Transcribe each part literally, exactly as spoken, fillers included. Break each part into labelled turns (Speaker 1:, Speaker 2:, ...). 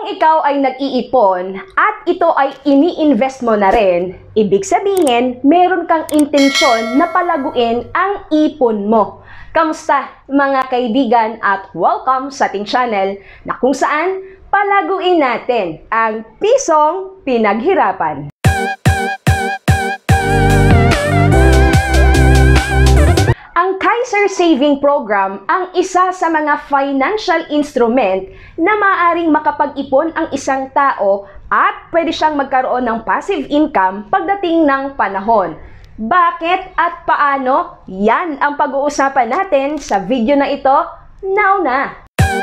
Speaker 1: Kung ikaw ay nag-iipon at ito ay ini-invest mo na rin, ibig sabihin, meron kang intensyon na palaguin ang ipon mo. Kamusta mga kaibigan at welcome sa ating channel na kung saan palaguin natin ang pisong pinaghirapan. Ang Kaiser Saving Program ang isa sa mga financial instrument na maaaring makapag-ipon ang isang tao at pwede siyang magkaroon ng passive income pagdating ng panahon. Bakit at paano? Yan ang pag-uusapan natin sa video na ito. Now na!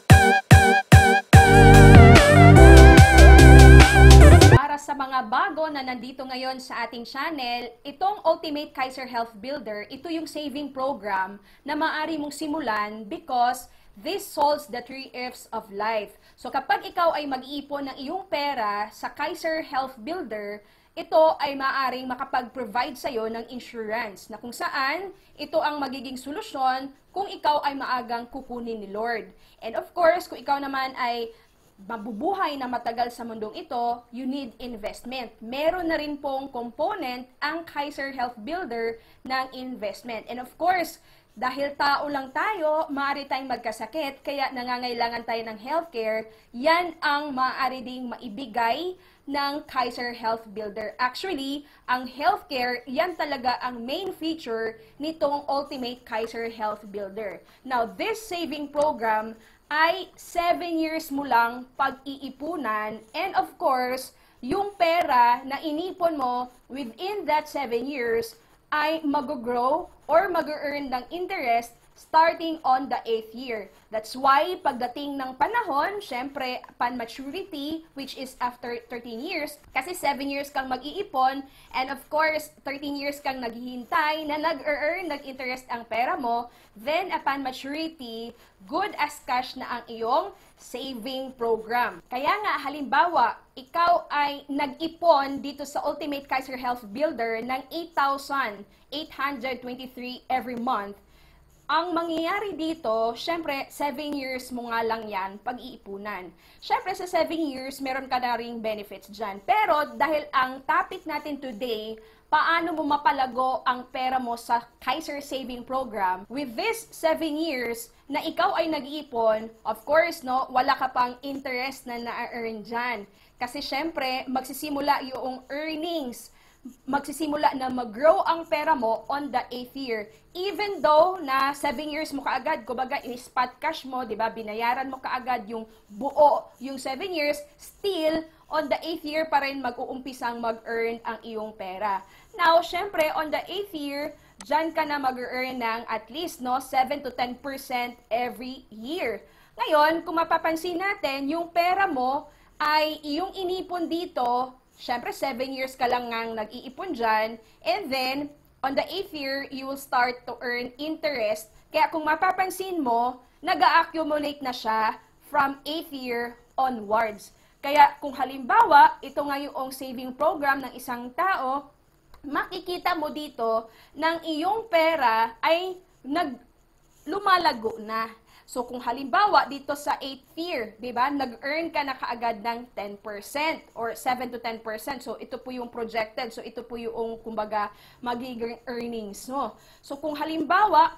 Speaker 2: Sa mga bago na nandito ngayon sa ating channel, itong Ultimate Kaiser Health Builder, ito yung saving program na maaari mong simulan because this solves the three F's of life. So kapag ikaw ay mag-iipon ng iyong pera sa Kaiser Health Builder, ito ay maaaring makapag-provide sa'yo ng insurance na kung saan ito ang magiging solusyon kung ikaw ay maagang kukunin ni Lord. And of course, kung ikaw naman ay mabubuhay na matagal sa mundong ito, you need investment. Meron na rin pong component ang Kaiser Health Builder ng investment. And of course, dahil tao lang tayo, maaari tayong magkasakit, kaya nangangailangan tayo ng healthcare, yan ang maaari ding maibigay ng Kaiser Health Builder. Actually, ang healthcare, yan talaga ang main feature nitong Ultimate Kaiser Health Builder. Now, this saving program ay seven years mo lang pag-iipunan, and of course, yung pera na inipon mo within that seven years ay mag-grow or mag-earn ng interest starting on the eighth year. That's why pagdating ng panahon, syempre upon maturity, which is after thirteen years, kasi seven years kang mag-iipon, and of course, thirteen years kang naghihintay na nag-earn, nag-interest ang pera mo, then upon maturity, good as cash na ang iyong saving program. Kaya nga, halimbawa, ikaw ay nag-ipon dito sa Ultimate Kaiser Health Builder ng eight thousand eight hundred twenty-three every month. Ang mangyayari dito, syempre, seven years mo nga lang yan pag-iipunan. Syempre, sa seven years, meron ka na ring benefits dyan. Pero, dahil ang topic natin today, paano mo mapalago ang pera mo sa Kaiser Saving Program, with this seven years na ikaw ay nag-iipon, of course, no, wala ka pang interest na na-earn dyan. Kasi syempre, magsisimula yung earnings, magsisimula na mag-grow ang pera mo on the eighth year. Even though na seven years mo kaagad, kumbaga in-spot cash mo, di ba, binayaran mo kaagad yung buo, yung seven years, still, on the eighth year pa rin mag-uumpisang mag-earn ang iyong pera. Now, syempre, on the eighth year, dyan ka na mag-earn ng at least no, seven to ten percent every year. Ngayon, kung mapapansin natin, yung pera mo ay iyong inipon dito, syempre, seven years ka lang ngang nag-iipon dyan. And then, on the eighth year, you will start to earn interest. Kaya kung mapapansin mo, nag-accumulate na siya from eighth year onwards. Kaya kung halimbawa, ito nga yung saving program ng isang tao, makikita mo dito ng iyong pera ay nag lumalago na. So, kung halimbawa, dito sa eighth year, di ba, nag-earn ka na kaagad ng ten percent or seven to ten percent. So, ito po yung projected. So, ito po yung, kumbaga, magiging earnings, no? So, kung halimbawa,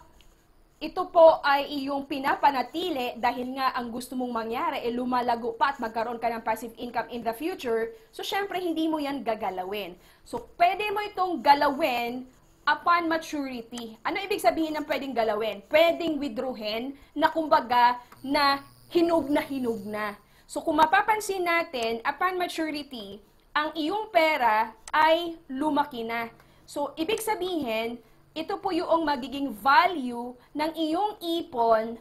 Speaker 2: ito po ay iyong pinapanatili dahil nga ang gusto mong mangyari, eh, lumalago pa at magkaroon ka ng passive income in the future, so, syempre, hindi mo yan gagalawin. So, pwede mo itong galawin upon maturity. Ano ibig sabihin ng pwedeng galawin? Pwedeng withdrawin na kumbaga na hinug na hinug na. So kung mapapansin natin, upon maturity, ang iyong pera ay lumaki na. So ibig sabihin, ito po yung magiging value ng iyong ipon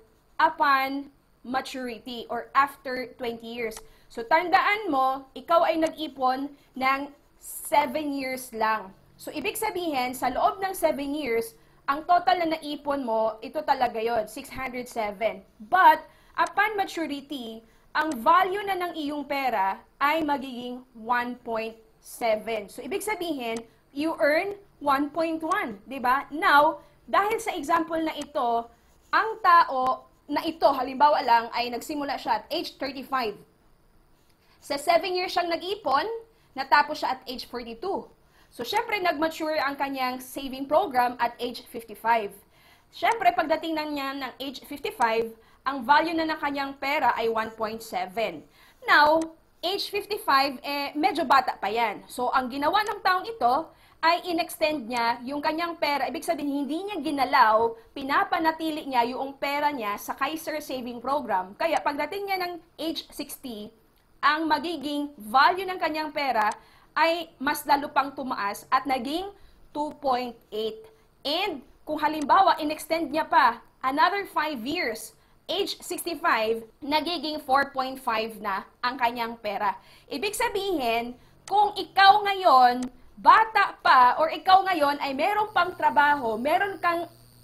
Speaker 2: upon maturity or after twenty years. So tandaan mo, ikaw ay nag-ipon ng seven years lang. So, ibig sabihin, sa loob ng seven years, ang total na naipon mo, ito talaga yon, six hundred seven. But, upon maturity, ang value na ng iyong pera ay magiging one point seven. So, ibig sabihin, you earn one point one, di ba? Now, dahil sa example na ito, ang tao na ito, halimbawa lang, ay nagsimula siya at age thirty-five. Sa seven years siyang nag-ipon, natapos siya at age forty-two. So, syempre, nag-mature ang kanyang saving program at age fifty-five. Syempre, pagdating na niya ng age fifty-five, ang value na ng kanyang pera ay one point seven. Now, age fifty-five, eh, medyo bata pa yan. So, ang ginawa ng taong ito ay in-extend niya yung kanyang pera. Ibig sabihin, hindi niya ginalaw, pinapanatili niya yung pera niya sa Kaiser Saving Program. Kaya, pagdating niya ng age sixty, ang magiging value ng kanyang pera ay mas lalo pang tumaas at naging two point eight. And kung halimbawa, in-extend niya pa another five years, age sixty-five, nagiging four point five na ang kanyang pera. Ibig sabihin, kung ikaw ngayon, bata pa, or ikaw ngayon ay meron pang trabaho, meron kang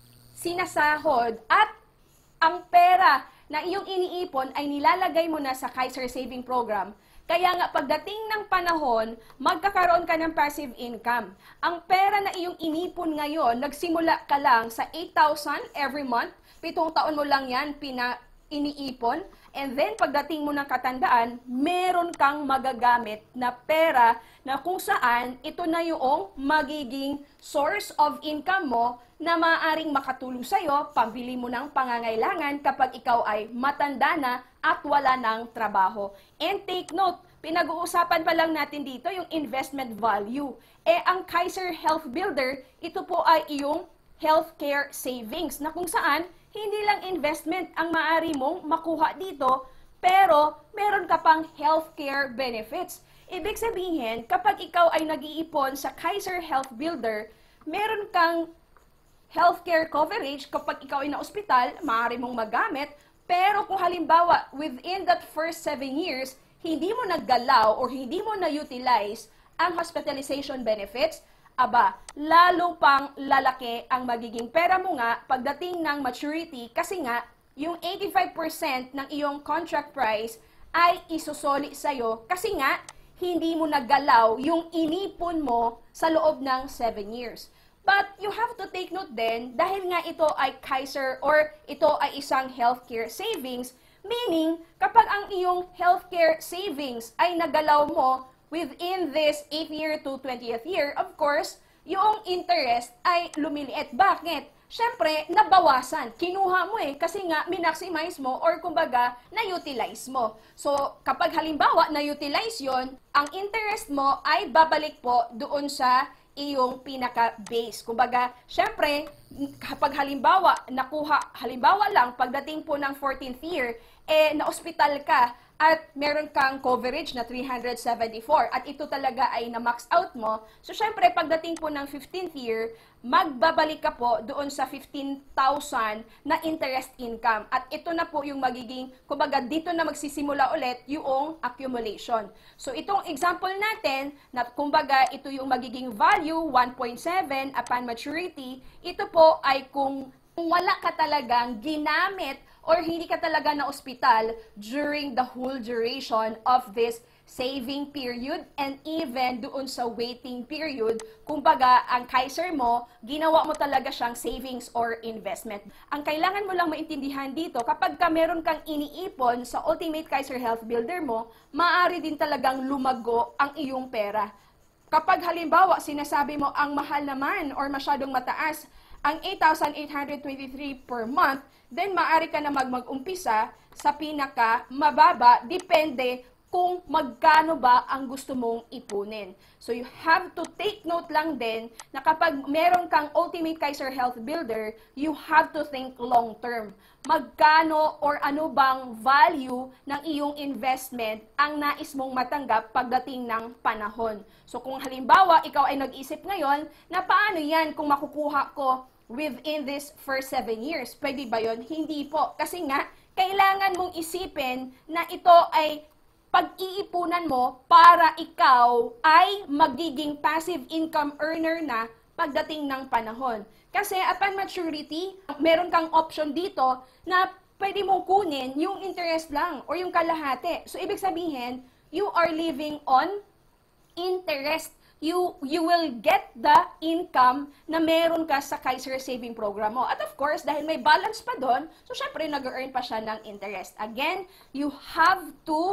Speaker 2: sinasahod, at ang pera na iyong iniipon ay nilalagay mo na sa Kaiser Saving Program, kaya nga pagdating ng panahon, magkakaroon ka ng passive income. Ang pera na iyong inipon ngayon, nagsimula ka lang sa eight thousand every month, pitong taon mo lang yan pina iniipon, and then pagdating mo ng katandaan, meron kang magagamit na pera na kung saan ito na yung magiging source of income mo na maaaring makatulong sa'yo, pambili mo ng pangangailangan kapag ikaw ay matanda na at wala ng trabaho. And take note, pinag-uusapan pa lang natin dito yung investment value. Eh, ang Kaiser Health Builder, ito po ay iyong healthcare savings na kung saan hindi lang investment ang maaari mong makuha dito, pero meron ka pang healthcare benefits. Ibig sabihin, kapag ikaw ay nag-iipon sa Kaiser Health Builder, meron kang healthcare coverage kapag ikaw ay na-ospital, maaari mong magamit. Pero kung halimbawa, within that first seven years, hindi mo naggalaw or hindi mo na-utilize ang hospitalization benefits, aba, lalo pang lalaki ang magiging pera mo nga pagdating ng maturity kasi nga, yung eighty-five percent ng iyong contract price ay isusoli sa'yo kasi nga, hindi mo naggalaw yung inipon mo sa loob ng seven years. But you have to take note din, dahil nga ito ay Kaiser or ito ay isang healthcare savings, meaning kapag ang iyong healthcare savings ay nagalaw mo within this eighth year to twentieth year, of course, yung interest ay lumiliit. Bakit? Siyempre, nabawasan. Kinuha mo eh, kasi nga, minaximize mo or kumbaga, na-utilize mo. So, kapag halimbawa, na-utilize yon, ang interest mo ay babalik po doon sa iyong pinaka-base. Kumbaga, syempre, kapag halimbawa, nakuha, halimbawa lang, pagdating po ng fourteenth year, eh, na-hospital ka, at meron kang coverage na three hundred seventy-four, at ito talaga ay na-max out mo, so syempre, pagdating po ng fifteenth year, magbabalik ka po doon sa fifteen thousand na interest income. At ito na po yung magiging, kumbaga, dito na magsisimula ulit yung accumulation. So, itong example natin, na kumbaga, ito yung magiging value, one point seven upon maturity, ito po ay kung wala ka talagang ginamit or hindi ka talaga na ospital during the whole duration of this saving period and even doon sa waiting period, kumbaga, ang Kaiser mo, ginawa mo talaga siyang savings or investment. Ang kailangan mo lang maintindihan dito, kapag ka meron kang iniipon sa Ultimate Kaiser Health Builder mo, maaari din talagang lumago ang iyong pera. Kapag halimbawa, sinasabi mo ang mahal naman or masyadong mataas, ang eight thousand eight hundred twenty-three per month, then maaari ka na mag-mag-umpisa sa pinaka mababa, depende kung magkano ba ang gusto mong ipunin. So you have to take note lang din na kapag meron kang Ultimate Kaiser Health Builder, you have to think long term. Magkano or ano bang value ng iyong investment ang nais mong matanggap pagdating ng panahon. So kung halimbawa ikaw ay nag-isip ngayon na paano yan kung makukuha ko within this first seven years. Pwede ba yun? Hindi po. Kasi nga, kailangan mong isipin na ito ay pag-iipunan mo para ikaw ay magiging passive income earner na pagdating ng panahon. Kasi upon maturity, meron kang option dito na pwede mong kunin yung interest lang or yung kalahati. So, ibig sabihin, you are living on interest. You, you will get the income na meron ka sa Kaiser Saving Program mo. At of course, dahil may balance pa doon, so syempre nag-earn pa siya ng interest. Again, you have to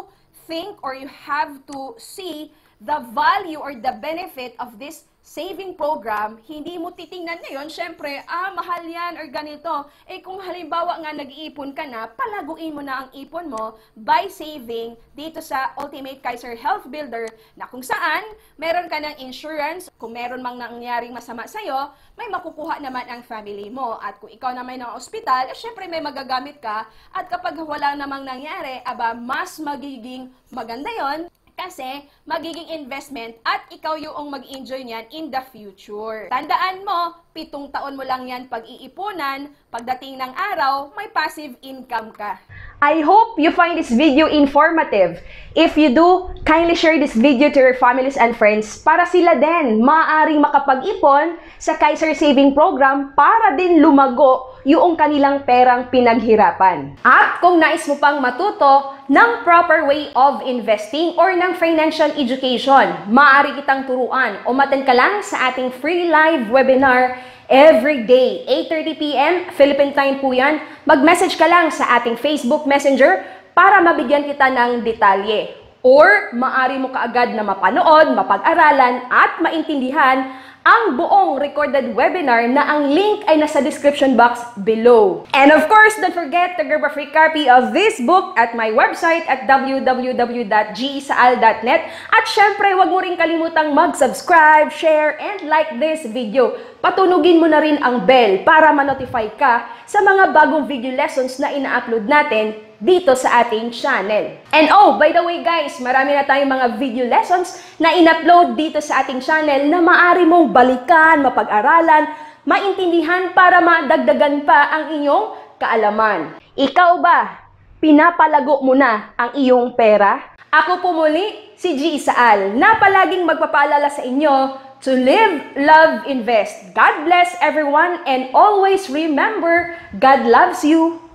Speaker 2: think or you have to see the value or the benefit of this saving program, hindi mo titingnan ngayon, syempre, ah, mahal yan or ganito. Eh kung halimbawa nga nag-iipon ka na, palaguin mo na ang ipon mo by saving dito sa Ultimate Kaiser Health Builder na kung saan meron ka ng insurance, kung meron mang nangyaring masama sa'yo, may makukuha naman ang family mo. At kung ikaw na may ng ospital, eh syempre may magagamit ka. At kapag wala namang nangyari, aba, mas magiging maganda yon. Kasi magiging investment at ikaw yung mag-enjoy niyan in the future. Tandaan mo, pitong taon mo lang yan pag-iipunan, pagdating ng araw, may passive income ka.
Speaker 1: I hope you find this video informative. If you do, kindly share this video to your families and friends para sila din maaaring makapag-ipon sa Kaiser Saving Program para din lumago yung kanilang perang pinaghirapan. At kung nais mo pang matuto ng proper way of investing or ng financial education, maaari kitang turuan o maten ka lang sa ating free live webinar every day, eight thirty p m Philippine time po yan. Mag-message ka lang sa ating Facebook Messenger para mabigyan kita ng detalye. Or maaari mo kaagad na mapanood, mapag-aralan at maintindihan ang buong recorded webinar na ang link ay nasa description box below. And of course, don't forget to grab a free copy of this book at my website at w w w dot g saal dot net. At syempre, huwag mo rin kalimutang mag-subscribe, share, and like this video. Patunugin mo na rin ang bell para ma-notify ka sa mga bagong video lessons na ina-upload natin dito sa ating channel. And oh, by the way guys, marami na tayong mga video lessons na in-upload dito sa ating channel na maaari mong balikan, mapag-aralan, maintindihan para madagdagan pa ang inyong kaalaman. Ikaw ba, pinapalago mo na ang iyong pera? Ako po muli, si G. Saal, na palaging magpapaalala sa inyo to live, love, invest. God bless everyone and always remember, God loves you.